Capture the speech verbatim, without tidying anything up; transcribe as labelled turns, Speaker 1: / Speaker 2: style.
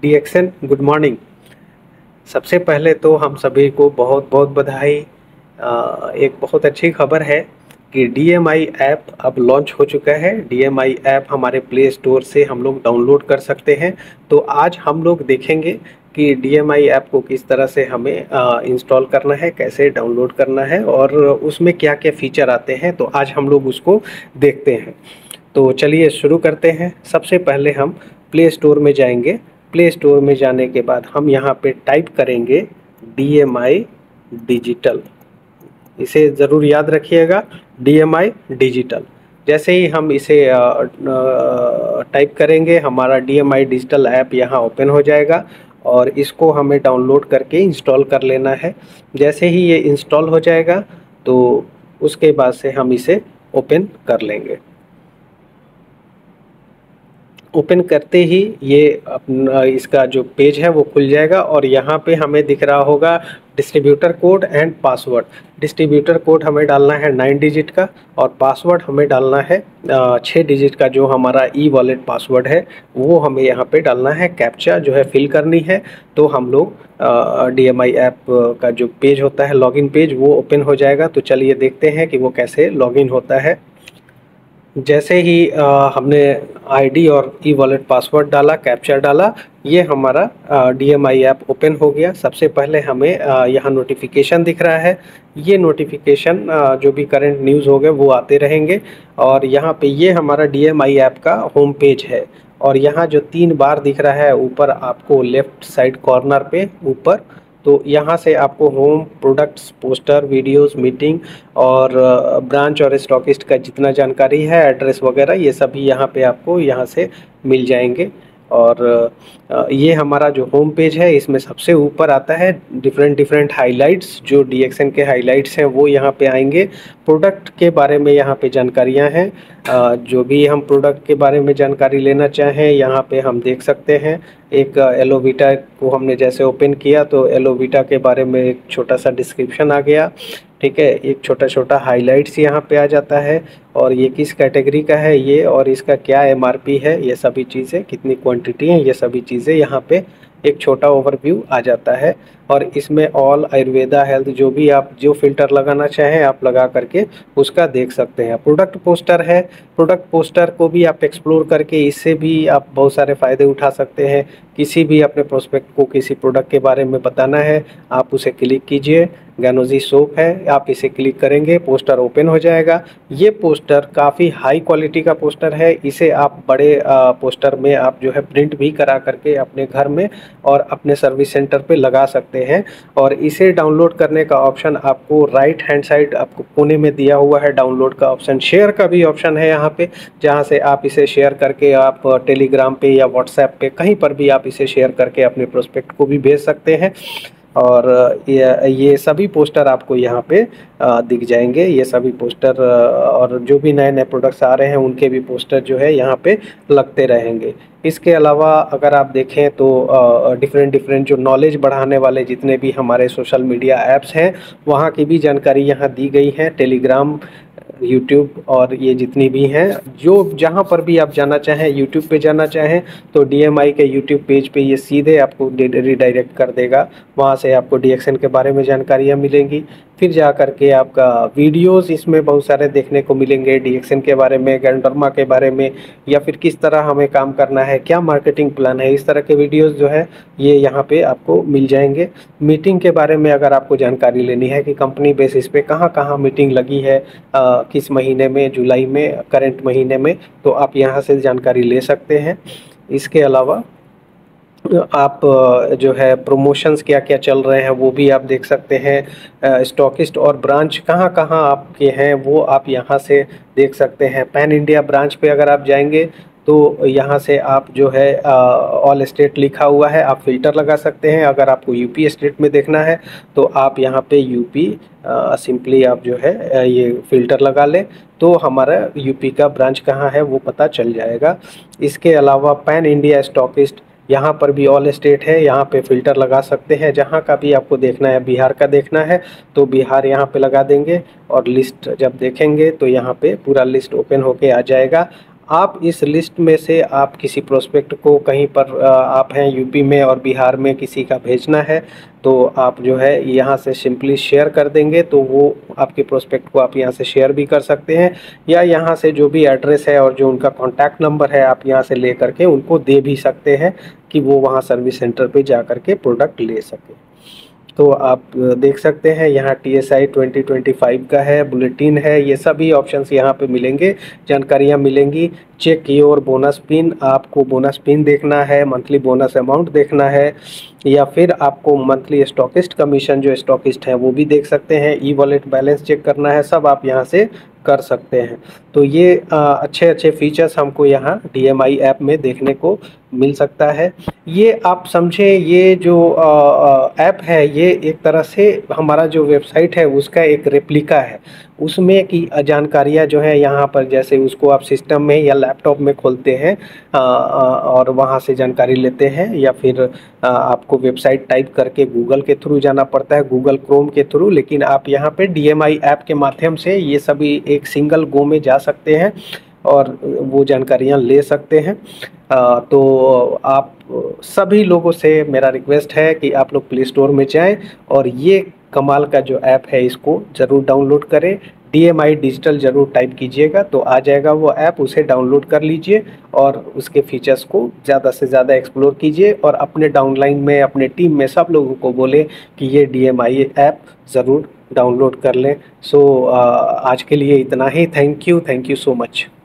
Speaker 1: डीएक्सन good morning. सबसे पहले तो हम सभी को बहुत बहुत बधाई। अ, एक बहुत अच्छी खबर है कि डीएमआई ऐप अब लॉन्च हो चुका है। डीएमआई ऐप हमारे प्ले स्टोर से हम लोग डाउनलोड कर सकते हैं। तो आज हम लोग देखेंगे कि डीएमआई ऐप को किस तरह से हमें इंस्टॉल करना है, कैसे डाउनलोड करना है और उसमें क्या क्या फीचर आते हैं। तो आज हम लोग उसको देखते हैं। तो चलिए शुरू करते हैं। सबसे पहले हम प्ले स्टोर में जाएंगे। प्ले स्टोर में जाने के बाद हम यहाँ पे टाइप करेंगे डी एम आई डिजिटल। इसे ज़रूर याद रखिएगा, डी एम आई डिजिटल। जैसे ही हम इसे टाइप करेंगे हमारा D M I digital app यहाँ ओपन हो जाएगा और इसको हमें डाउनलोड करके इंस्टॉल कर लेना है। जैसे ही ये इंस्टॉल हो जाएगा तो उसके बाद से हम इसे ओपन कर लेंगे। ओपन करते ही ये अपना इसका जो पेज है वो खुल जाएगा और यहाँ पे हमें दिख रहा होगा distributor code and password. Distributor code हमें डालना है नाइन डिजिट का और पासवर्ड हमें डालना है छः डिजिट का। जो हमारा ई वॉलेट पासवर्ड है वो हमें यहाँ पे डालना है। कैप्चा जो है फिल करनी है। तो हम लोग डी एम आई ऐप का जो पेज होता है लॉगिन पेज वो ओपन हो जाएगा। तो चलिए देखते हैं कि वो कैसे लॉगिन होता है। जैसे ही आ, हमने आईडी और ई वॉलेट पासवर्ड डाला, कैप्चर डाला, ये हमारा डीएमआई ऐप ओपन हो गया। सबसे पहले हमें आ, यहाँ नोटिफिकेशन दिख रहा है। ये नोटिफिकेशन जो भी करंट न्यूज़ हो गए वो आते रहेंगे। और यहाँ पे ये हमारा डीएमआई ऐप का होम पेज है। और यहाँ जो तीन बार दिख रहा है ऊपर आपको लेफ़्ट साइड कॉर्नर पे ऊपर, तो यहाँ से आपको home, products, poster, videos, meeting और ब्रांच और स्टॉकिस्ट का जितना जानकारी है, एड्रेस वगैरह, ये सभी यहाँ पे आपको यहाँ से मिल जाएंगे। और ये हमारा जो होम पेज है इसमें सबसे ऊपर आता है डिफरेंट डिफरेंट हाइलाइट्स। जो डीएक्सन के हाइलाइट्स हैं वो यहाँ पे आएंगे। प्रोडक्ट के बारे में यहाँ पे जानकारियाँ हैं। जो भी हम प्रोडक्ट के बारे में जानकारी लेना चाहें यहाँ पे हम देख सकते हैं। एक एलोवीटा को हमने जैसे ओपन किया तो एलोवीटा के बारे में एक छोटा सा डिस्क्रिप्शन आ गया, ठीक है। एक छोटा छोटा हाइलाइट्स यहाँ पे आ जाता है और ये किस कैटेगरी का है ये, और इसका क्या एमआरपी है, ये सभी चीज़ें, कितनी क्वांटिटी है, ये सभी चीज़ें यहाँ पे एक छोटा ओवरव्यू आ जाता है। और इसमें ऑल, आयुर्वेदा, हेल्थ, जो भी आप जो फिल्टर लगाना चाहें आप लगा करके उसका देख सकते हैं। प्रोडक्ट पोस्टर है। प्रोडक्ट पोस्टर को भी आप एक्सप्लोर करके इससे भी आप बहुत सारे फ़ायदे उठा सकते हैं। किसी भी अपने प्रोस्पेक्ट को किसी प्रोडक्ट के बारे में बताना है, आप उसे क्लिक कीजिए। गैनोजी सोप है, आप इसे क्लिक करेंगे, पोस्टर ओपन हो जाएगा। ये पोस्टर काफ़ी हाई क्वालिटी का पोस्टर है। इसे आप बड़े पोस्टर में आप जो है प्रिंट भी करा करके अपने घर में और अपने सर्विस सेंटर पे लगा सकते हैं। और इसे डाउनलोड करने का ऑप्शन आपको राइट हैंड साइड आपको कोने में दिया हुआ है। डाउनलोड का ऑप्शन, शेयर का भी ऑप्शन है यहाँ पे, जहाँ से आप इसे शेयर करके आप टेलीग्राम पे या व्हाट्सएप पे कहीं पर भी आप इसे शेयर करके अपने प्रोस्पेक्ट को भी भेज सकते हैं। और ये ये सभी पोस्टर आपको यहाँ पे दिख जाएंगे। ये सभी पोस्टर और जो भी नए नए प्रोडक्ट्स आ रहे हैं उनके भी पोस्टर जो है यहाँ पे लगते रहेंगे। इसके अलावा अगर आप देखें तो डिफरेंट डिफरेंट जो नॉलेज बढ़ाने वाले जितने भी हमारे सोशल मीडिया ऐप्स हैं वहाँ की भी जानकारी यहाँ दी गई है। टेलीग्राम, यूट्यूब और ये जितनी भी हैं, जो जहाँ पर भी आप जाना चाहें, यूट्यूब पे जाना चाहें तो डीएमआई के यूट्यूब पेज पे ये सीधे आपको रिडायरेक्ट कर देगा। वहाँ से आपको डीएक्सन के बारे में जानकारियाँ मिलेंगी। फिर जा कर के आपका वीडियोस इसमें बहुत सारे देखने को मिलेंगे, डीएक्सन के बारे में, गैंडरमा के बारे में, या फिर किस तरह हमें काम करना है, क्या मार्केटिंग प्लान है, इस तरह के वीडियोस जो है ये यहाँ पे आपको मिल जाएंगे। मीटिंग के बारे में अगर आपको जानकारी लेनी है कि कंपनी बेसिस पे कहाँ कहाँ मीटिंग लगी है, आ, किस महीने में, जुलाई में, करंट महीने में, तो आप यहाँ से जानकारी ले सकते हैं। इसके अलावा आप जो है प्रमोशंस क्या क्या चल रहे हैं वो भी आप देख सकते हैं। स्टॉकिस्ट और ब्रांच कहाँ कहाँ आपके हैं वो आप यहाँ से देख सकते हैं। पैन इंडिया ब्रांच पे अगर आप जाएंगे तो यहाँ से आप जो है ऑल स्टेट लिखा हुआ है, आप फिल्टर लगा सकते हैं। अगर आपको यूपी स्टेट में देखना है तो आप यहाँ पे यूपी सिंपली आप जो है ये फ़िल्टर लगा लें तो हमारा यूपी का ब्रांच कहाँ है वो पता चल जाएगा। इसके अलावा पैन इंडिया स्टॉकिस्ट, यहाँ पर भी ऑल स्टेट है, यहाँ पे फ़िल्टर लगा सकते हैं। जहाँ का भी आपको देखना है, बिहार का देखना है तो बिहार यहाँ पे लगा देंगे और लिस्ट जब देखेंगे तो यहाँ पे पूरा लिस्ट ओपन होके आ जाएगा। आप इस लिस्ट में से आप किसी प्रोस्पेक्ट को कहीं पर अ, आप हैं यूपी में और बिहार में किसी का भेजना है, तो आप जो है यहाँ से सिंपली शेयर कर देंगे, तो वो आपके प्रोस्पेक्ट को आप यहाँ से शेयर भी कर सकते हैं, या यहाँ से जो भी एड्रेस है और जो उनका कॉन्टैक्ट नंबर है आप यहाँ से ले करके उनको दे भी सकते हैं कि वो वहाँ सर्विस सेंटर पे जा कर के प्रोडक्ट ले सकें। तो आप देख सकते हैं यहाँ T S I twenty twenty five का है, बुलेटिन है, ये सभी ऑप्शंस यहाँ पे मिलेंगे, जानकारियाँ मिलेंगी। चेक योर बोनस पिन, आपको बोनस पिन देखना है, मंथली बोनस अमाउंट देखना है, या फिर आपको मंथली स्टॉकिस्ट कमीशन जो स्टॉकिस्ट है वो भी देख सकते हैं, ई वॉलेट बैलेंस चेक करना है, सब आप यहाँ से कर सकते हैं। तो ये आ, अच्छे अच्छे फीचर्स हमको यहाँ डी एम आई ऐप में देखने को मिल सकता है। ये आप समझे, ये जो ऐप है ये एक तरह से हमारा जो वेबसाइट है उसका एक रेप्लिका है। उसमें की जानकारियाँ जो है यहाँ पर, जैसे उसको आप सिस्टम में या लैपटॉप में खोलते हैं आ, आ, और वहाँ से जानकारी लेते हैं, या फिर आ, आपको वेबसाइट टाइप करके गूगल के थ्रू जाना पड़ता है, गूगल क्रोम के थ्रू, लेकिन आप यहाँ पे डी एम आई ऐप के माध्यम से ये सभी एक सिंगल गो में जा सकते हैं और वो जानकारियाँ ले सकते हैं। आ, तो आप सभी लोगों से मेरा रिक्वेस्ट है कि आप लोग प्ले स्टोर में जाएं और ये कमाल का जो ऐप है इसको ज़रूर डाउनलोड करें। डी एम आई डिजिटल ज़रूर टाइप कीजिएगा तो आ जाएगा वो ऐप, उसे डाउनलोड कर लीजिए और उसके फीचर्स को ज़्यादा से ज़्यादा एक्सप्लोर कीजिए और अपने डाउनलाइन में, अपने टीम में सब लोगों को बोलें कि ये डी एम आई ऐप ज़रूर डाउनलोड कर लें। सो आज के लिए इतना ही। Thank you, thank you so much.